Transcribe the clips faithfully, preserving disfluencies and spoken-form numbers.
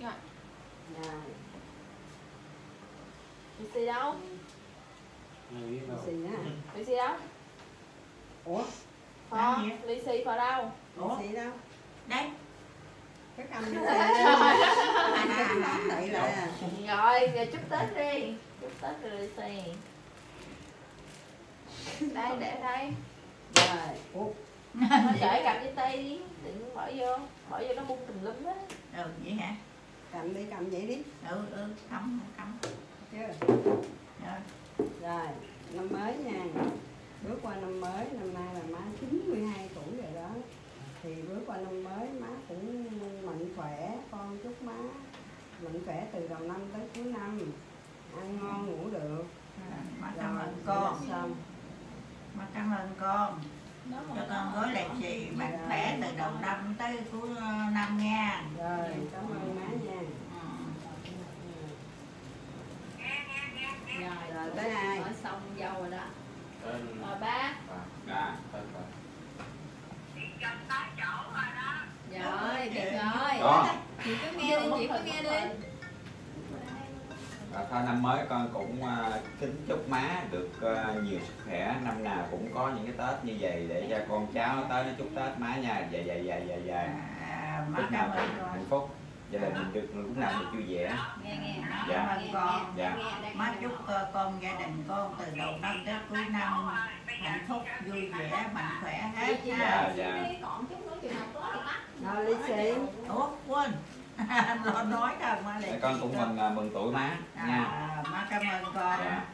Rồi. Rồi. Lì xì đâu? Lì xì á. Lì xì đâu? Ủa? Phò, lì xì phò đâu? Ủa? Lì xì đâu? Đây. Cái cầm lì xì đây. Lại à. Rồi, giờ chúc Tết đi. Chúc Tết rồi lì xì. Đây, để đây. Rồi. Ủa? Nó để cầm với tay đi, đừng bỏ vô, bỏ vô nó bung tùm lum á. Ừ, vậy hả? Cầm đi, cầm vậy đi. Ừ, ừ, cầm, cầm. Chưa? Rồi. Rồi, năm mới nha. Bước qua năm mới, năm nay là má chín mươi hai tuổi rồi đó. Thì bước qua năm mới má cũng mạnh khỏe, con chúc má mạnh khỏe từ đầu năm tới cuối năm. Ăn ngon ngủ được. À, má cảm ơn con. Xong. Má cảm ơn con. Cho con gói lì xì mạnh khỏe từ đầu năm tới cuối năm nha. Rồi, cảm ơn má nha. Rồi, Rồi tới ai? nói xong dâu rồi đó. Tên Rồi ba. Ba, tên ba. Rồi, biết rồi. Đó. Chị cứ nghe đi, chị cứ nghe đi. Và thôi năm mới con cũng uh, kính chúc má được uh, nhiều sức khỏe, năm nào cũng có những cái Tết như vậy để cho con cháu tới nó chúc Tết má nha, dài dài dài dài dài. À, má Lúc cảm nào ơn cũng con. hạnh phúc, gia đình mình được lúc nào được vui vẻ. Nghe nghe. Dạ. Cảm ơn con. Dạ. Má chúc uh, con gia đình con từ đầu năm tới cuối năm hạnh phúc, vui vẻ, mạnh khỏe hết Dạ, ha. dạ. Còn chút nữa chuyện nào tốt thì bắt. Rồi lì xì. Ủa, quên. Lo nói đâu má Để lại. con cũng mừng uh, mừng tuổi má nha. À, má cảm ơn con. Dạ.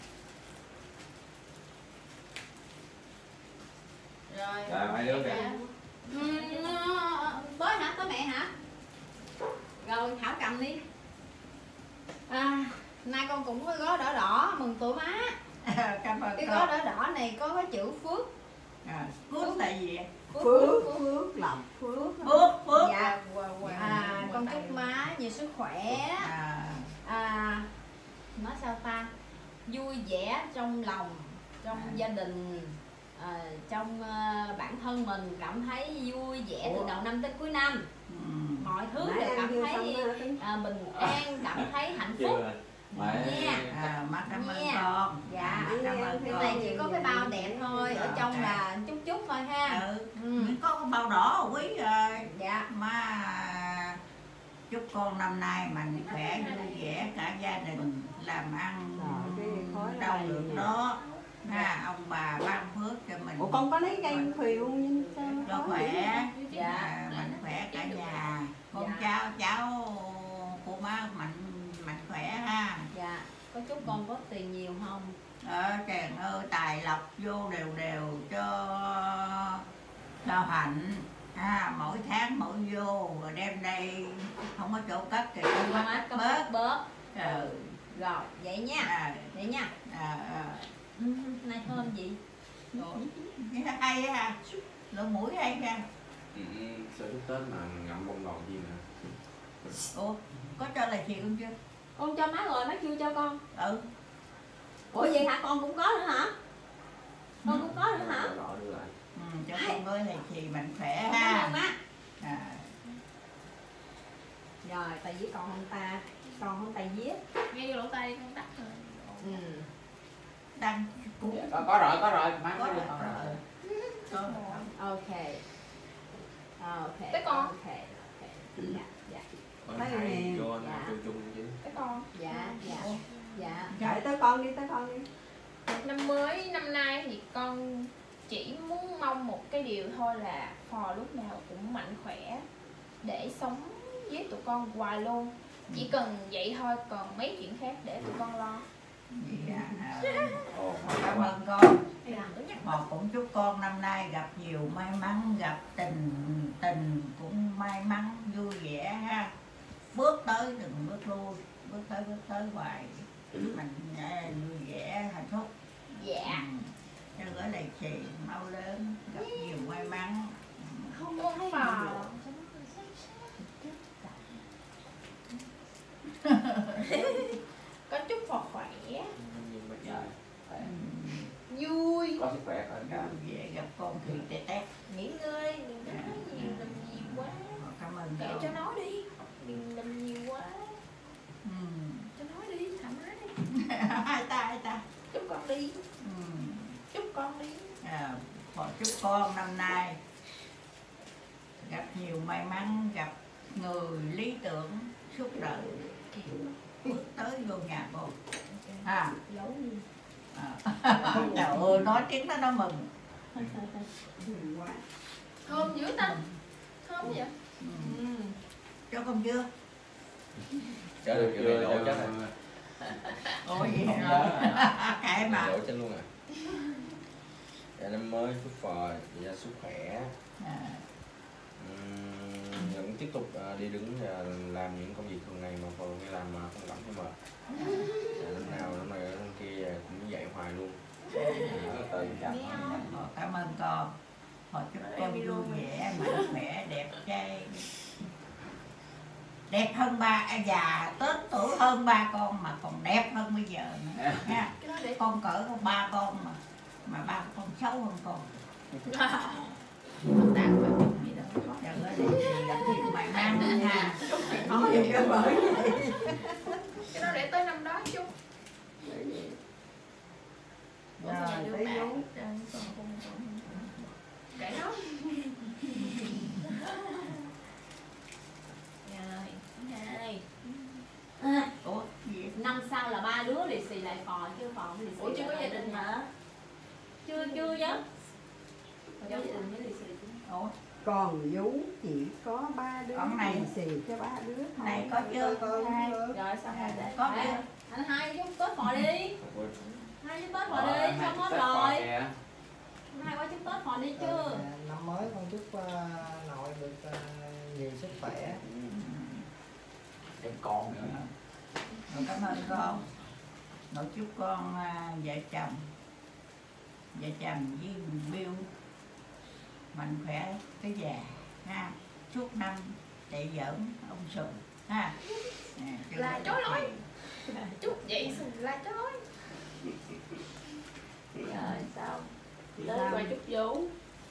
Rồi. Rồi mấy đứa kìa. Ừ, tới hả? Tới mẹ hả? Rồi Thảo cầm đi. À, nay con cũng có gói đỏ đỏ mừng tuổi má. Cảm ơn Cái con. gói đỏ đỏ này có cái chữ phước. À, phước là gì? Phước, phước, lộc, phước. Phước, phước. Dạ. À, con chúc má nhiều sức khỏe. À, À, nói sao ta, vui vẻ trong lòng, trong gia đình, à, trong uh, bản thân mình cảm thấy vui vẻ từ đầu năm tới cuối năm. ừ. Mọi thứ Nãy đều ăn cảm chưa thấy xong hả? à, bình an, cảm thấy hạnh phúc. Chưa. Mẹ. Nha. À, má cảm ơn Nha. con. Dạ. Cảm ơn Cái con. này chỉ có cái bao đẹp thôi, ở trong là chút chút thôi ha. Ừ. Ừ. Có cái bao đỏ quý rồi. Dạ. Má chúc con năm nay mạnh khỏe, vui vẻ cả gia đình, làm ăn Rồi, cái khói nó đâu bay được nè. đó. Ha, ông bà ban phước cho mình. Ủa con có lấy cây phiêu nhưng sao cho khói khỏe. vậy? Dạ. À, mạnh khỏe cả nhà. Con Dạ. cháu cháu của má mạnh mạnh khỏe ha. Dạ. Có chúc con có tiền nhiều không? Ờ, trời ơi, tài lộc vô đều đều cho cho hạnh. À, mỗi tháng mỗi vô rồi đem đây không có chỗ cất thì Con con má cất có bớt. bớt bớt. Ừ. Rồi, vậy nha. À, Vậy nha. à, à. Ừ, này thơm gì? Ủa, hay ha, lỗ mũi hay ha. Ừ, sao lúc Tết mà ngậm bông ngọt gì nè. Ủa, có cho là chị không chưa? Con cho má rồi, má chưa cho con. Ừ. Ủa vậy hả? Con cũng có nữa hả? Con cũng có nữa hả? Rõ đưa lại. Ừ, cho con với là chị mạnh khỏe Cảm ha. ơn má. À. Rồi, tay viết con không ta? Con không tay viết. Ngay vô lỗ tay con tắt rồi. Ừ. Đăng cũng Dạ, có, có rồi, có rồi, má có có rồi. rồi. Có rồi. Ok. Ok. Tới con. Ok. Ok. Dạ, dạ. Con Thấy thầy nè. vô anh Dạ. chung chung chứ. Tới con. Dạ, dạ. Dạ. Đợi tới con đi, tới con đi. Năm mới năm nay thì con chỉ muốn mong một cái điều thôi là Phò lúc nào cũng mạnh khỏe để sống với tụi con hoài luôn. Chỉ cần vậy thôi, còn mấy chuyện khác để tụi con lo. Dạ. À, Ồ, cảm ơn con. Dạ. Họ cũng chúc con năm nay gặp nhiều may mắn, gặp tình tình cũng may mắn, vui vẻ ha. Bước tới đừng bước lui, bước tới bước tới hoài. Mình à, vui vẻ, hạnh phúc. Dạ. Ừ. Cho gửi lại chị mau lớn, gặp nhiều may mắn. Không có Phò. Con chúc Phò khỏe, nhưng mà dạ, khỏe. Ừ. vui. Có sức khỏe thôi. Gặp về gặp con thì tê tét. Nghỉ ngơi, đừng có nói nhiều, làm nhiều quá. Cảm ơn Kệ con. cho nó đi, đừng làm nhiều quá. đi. Ừ. Chúc con đi. À, họ chúc con năm nay gặp nhiều may mắn, gặp người lý tưởng suốt đời, bước tới vô nhà con. À. À. Trời ơi, nói tiếng đó nó mừng. Mừng quá. Thơm dữ ta. Thơm vậy? Ừ. Cho con chưa? Cho được kiểu này lỗ chết rồi. Ủa gì Không hả? nhớ. Kệ mà. Lỗ chết luôn à. Dạ, năm mới phúc phò, dạ, sức khỏe. À. Uhm, vẫn tiếp tục uh, đi đứng và làm những công việc thường ngày mà còn đi làm mà không cảm thấy mệt. Dạ, năm nào năm này năm kia cũng dạy hoài luôn. Từ Họ cảm ơn con. Họ chúc con vui vẻ, mạnh khỏe, đẹp trai. Đẹp hơn ba, à, già Tết tuổi hơn ba con mà còn đẹp hơn bây giờ nữa nha. Con cỡ con ba con mà mà ba con xấu hơn con. Không đạt được gì đâu. Đừng có để gì gặp gì mày mang nha. Nói gì cái bởi vậy. Cái đó để tới năm đó chút. Rồi, tới vú. Để đó. À, Ủa gì? năm sau là ba đứa lì xì lại phò chứ phò lì xì. Ủa chưa có gia đình hả? Chưa chưa chứ. Có gia đình với lì xì. Ủa Còn vú chỉ có ba đứa. Con này. lì xì cho ba đứa thôi. này có chưa? Hai. Rồi sao hai để Có chưa? anh hai chút Tết phò đi. Hai chút Tết phò Ờ, đi, xong hết rồi. kìa. Hai qua chút Tết phò đi chứ. Rồi, à, năm mới con chúc uh, nội được uh, nhiều sức khỏe. Em con nữa. Rồi, cảm ơn con. Nội chúc con à, vợ chồng vợ chồng với Bill mạnh khỏe tới già ha, suốt năm chạy giỡn ông Sùng ha. À, Là chối lỗi. Chúc vậy xong là chối lỗi. Rồi sao? Sao? Tới qua chút vú.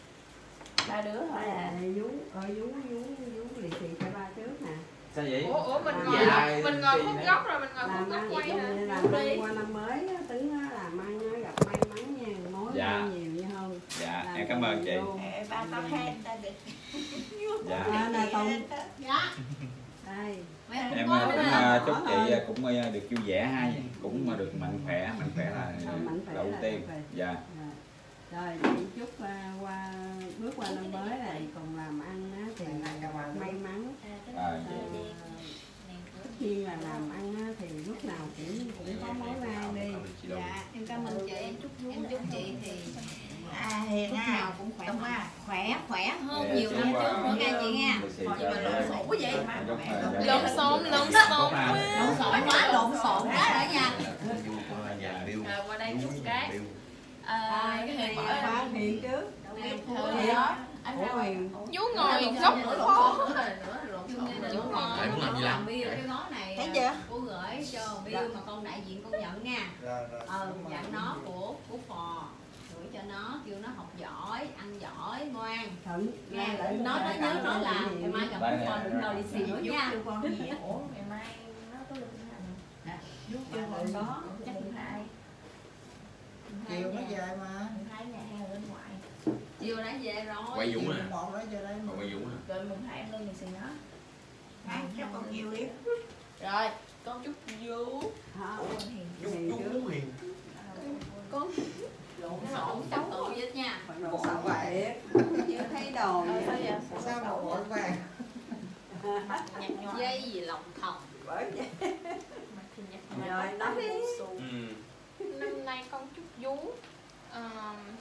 Ba đứa hả? À, vú, ở vú, vú, vú lì xì cho ba trước nè. Sao vậy? Ủa, ủa mình À, ngồi dạ, mình ngồi chị khúc nữa. góc rồi mình ngồi khúc Làm góc ăn, quay hả? làm ăn qua năm mới á, tính á, làm ăn á, gặp may mắn nha, mối Dạ. may nhiều như hơn. Dạ, Làm em cảm ơn chị. vô. Ê, ba tao khen ta được. Dạ. À, nè, Tùng. Dạ. Đây. Mấy em Em cũng ờ, có cũng nữa. ờ, chúc chị ờ, cũng ờ, được vui vẻ ha, cũng mà được mạnh khỏe, mạnh khỏe là Ờ, mạnh khỏe đầu là tiên. ok. Dạ. Rồi, rồi chị chúc uh, qua bước qua năm mới này còn làm ăn á, thì may mắn. À, Ờ, tất nhiên là làm ăn á, thì lúc nào cũng cũng có mối nay đi. Dạ, em cảm ơn chị. Em chúc em chúc chị thì À, hiền lúc ha. nào cũng khỏe Đúng mạnh. ha. Khỏe khỏe hơn Dạ, nhiều chúc, năm trước ờ, nữa nha chị nha. lì xì Thôi, cho- nhưng mà lộn xộn quá vậy? Chúc, ờ, dạ, Lộn dạ. xộn, lộn Dạ, xộn tốt ha. quá. Lộn xộn quá, lộn xộn quá rồi nha. Rồi qua đây chúc cái. À, À, cái cái này này Ba bỏ ba hiền trước. em Ủa, thưa vậy? đó. Anh Ủa, ra hiền. Vú ngồi góc khó. Chú ngồi Em muốn làm gì làm? Bill cái gói này Thấy chưa? cô gửi cho Bill mà con đại diện con nhận nha. Rồi, rồi. Ờ, cảm ơn dặn chị. nó của của phò gửi cho nó, kêu nó học giỏi, ăn giỏi, ngoan Thận, nha. ra lại Nó nói nhớ nói là hiền. ngày mai gặp Đây của phò nè. đừng đâu đi xì nữa nha. Chú con gì vậy? Ủa, ngày mai nó có lịch hành. Chú chưa còn có. Chắc mùng hai. Chiều nó về mà. Mùng hai nhà hay là bên ngoài. Chiều đã về rồi. Quay Dũng nè. Một đó về đây mà. Còn quay Dũng nè. Rồi mùng hai em lên thì xì nó. Ăn cho con yêu yếm. Rồi, con chúc vú. Hả? Hiền. Hiền trước. Hiền. Con Lộn xộn cháu tự hết nha. Đồ sao vậy? Chưa thấy đồ Ờ, sao vậy? vậy? Sao mà vội vàng? Nhặt nhòa. Dây gì lòng thòng. Bởi vậy. Mặt thì nhặt nhòa. Rồi, nói đi. Ừ. Năm nay con chúc vú ờ,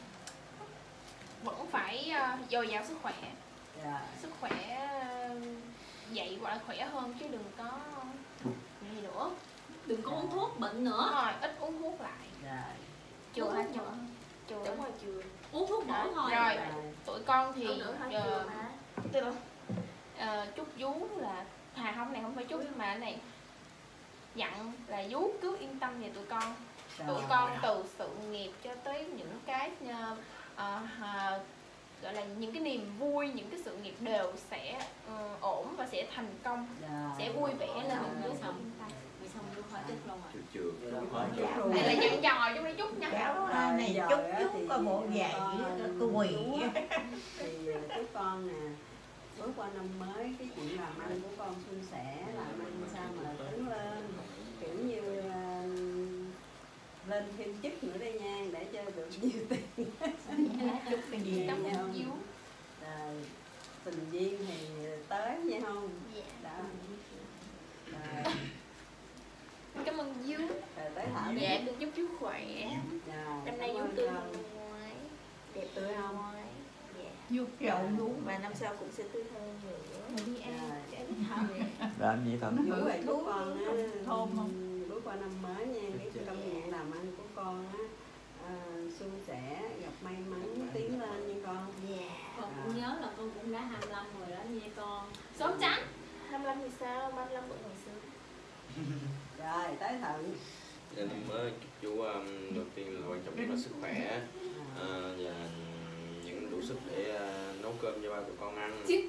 vẫn phải ờ, dồi dào sức khỏe. Dạ. Sức khỏe ờ, dậy gọi là khỏe hơn chứ đừng có gì nữa. Đừng có uống thuốc bệnh nữa. Rồi, ít uống thuốc lại. Dạ. Chưa hả? Chưa. Chưa. Đúng rồi, chưa. Uống thuốc bổ thôi. Rồi. Dạ. Tụi con thì Hơn nữa thôi, ờ, chưa mà. từ từ. Ờ, chúc vú là à không này không phải chúc mà cái này dặn là vú cứ yên tâm về tụi con. Tụi con từ sự nghiệp cho tới những cái ờ, ờ, ờ, gọi là những cái niềm vui, những cái sự nghiệp đều sẽ ờ, ổn và sẽ thành công, Dạ. sẽ vui vẻ lên Rồi, vú xong. yên tâm. Rồi xong vô Họ chúc luôn rồi. Chưa chưa. Cháu Đây là dặn dò chứ mấy chút nha. cháu Rồi, này giờ chút á chút thì có bộ giày con- cái quỳ thì chúc con nè, bước qua năm mới cái chuyện làm ăn của con suôn sẻ, làm ăn sao mà tiến lên, kiểu như ờ, lên thêm chức nữa đây nha, để cho được nhiều tiền. chút cái gì Cảm Nha ơn không? Diếu. Rồi, tình duyên thì tới nha không? Dạ. Đó. Rồi, Cảm ơn Diếu. rồi tới Thảo đi. Dạ, chúc chú khỏe. Rồi, Năm nay cảm Diếu ơn tươi con. hơn năm ngoái. Đẹp Tươi không? ngoái. Dạ. vuốt râu luôn Và năm sau cũng sẽ tươi hơn nữa. Mình đi ăn Rồi. cái thơm. Làm gì thật? Vũ rồi chúc con á, thơm không? bước qua năm mới nha, cái công việc làm ăn của con á à, suôn sẻ, gặp may mắn, tiến lên nha con. Dạ. Con cũng nhớ là con cũng đã hai mươi lăm rồi đó nha con. Sớm trắng. hai mươi lăm thì sao? ba mươi lăm vẫn còn sớm. Rồi tới Thận. Nên mới chúc chú um, đầu tiên là quan trọng nhất là sức khỏe, À, à, và những đủ sức để uh, nấu cơm cho ba tụi con ăn. rồi.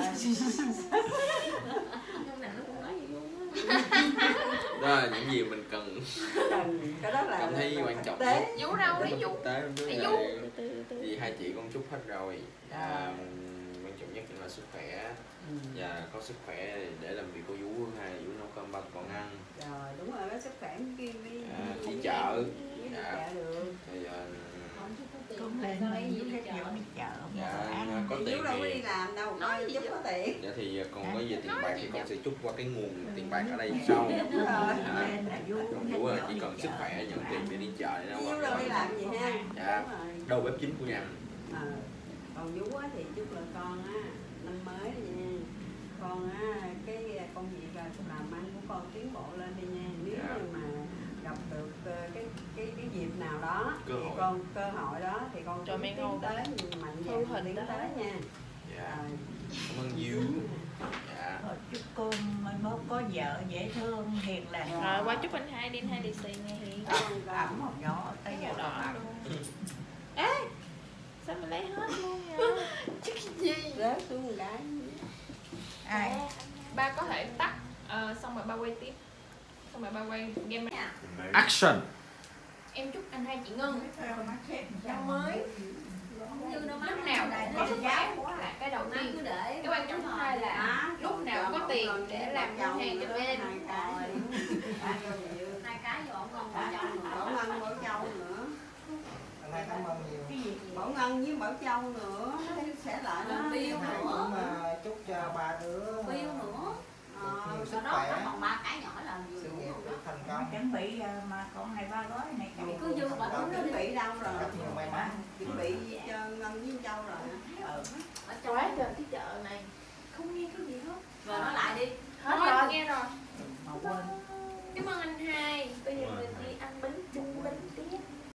Hôm nào nó cũng nói vậy luôn á. Đó là những gì mình cần Cần cái đó là cảm thấy là quan thực trọng tế. nhất. Diếu đâu đấy Diếu. Thực tế không chứ Để là Diếu. vì hai chị con chúc hết rồi. À, quan trọng nhất là sức khỏe, Ừ. và có sức khỏe để làm việc cô Vú, hay Vú nấu cơm ba tụi con ăn. Rồi đúng rồi, có sức khỏe mới kia mới À, mới đi chợ. mới đi Dạ. chợ được. Thì uh, Không chứ có tiền. con lên Sao đây lấy gì vuốt đi hết chợ? chỗ đi chợ mua dạ, đồ ăn. có Thì tiền Vũ đâu có đi thì làm đâu, Nói coi gì chút vậy? có tiền. dạ thì còn có về tiền Nói bạc gì thì con vậy? sẽ chúc qua cái nguồn tiền bạc ở đây sau. Đúng rồi. Lên là vuốt Còn hết Vú chỗ chỉ đi cần chợ. sức khỏe, nhận tiền để đi chợ để nấu Vũ đâu đi ăn. làm gì ha. Dạ. Đúng rồi. Đầu bếp chính của nhà. Ờ, còn Vũ á thì chúc là con á năm mới nha, con á cái công việc là làm ăn của con tiến bộ lên đi nha. Nếu Dạ. như mà gặp được ờ, cái cái cái dịp nào đó Cơ thì hội. con cơ hội đó thì con Cho cũng mấy tiến ngôn tới mạnh Thu dạn hình tiến đó. tới nha. Dạ. Rồi. Cảm ơn Diếu. Dạ. Thôi chúc cô mai mốt có vợ dễ thương hiền lành. Rồi qua chúc anh hai đi, anh hai lì xì nghe Hiền. Cảm ơn con. ẩm một nhỏ tới giờ Đỏ đỏ luôn. Ê, sao mình lấy hết luôn vậy? Chứ cái gì? Rớt xuống một cái. ai Ba có thể tắt, ờ, xong rồi ba quay tiếp. Xong rồi ba quay game. Action. Em chúc anh hai chị Ngân năm mới Như đâu lúc nào cũng có sức khỏe là cái đầu Má tiên. cứ để. Cái quan trọng thứ hai là Má, lúc nào cho có bọn tiền con để với làm bà chồng ngân hàng cho nữa, bên. hai cái. Hai cái nhiều. Hai cái vô ông con con chồng Bảo nữa. Ngân, Bảo Châu nữa. Anh hai cảm ơn nhiều. cái gì Bảo Ngân với Bảo Châu nữa. Sẽ lại đó. Tiêu Hai nữa. cũng à, chúc cho ba đứa Phiêu nữa. Ờ, nhiều sức Sau đó khỏe, nó còn ba cái nhỏ là vừa sự đủ nghiệp rồi được đó. thành con công. chuẩn bị à, mà còn hai ba gói này Thì cứ dư bà Đầu thứ nó chuẩn đi. bị đâu rồi. Gặp nhiều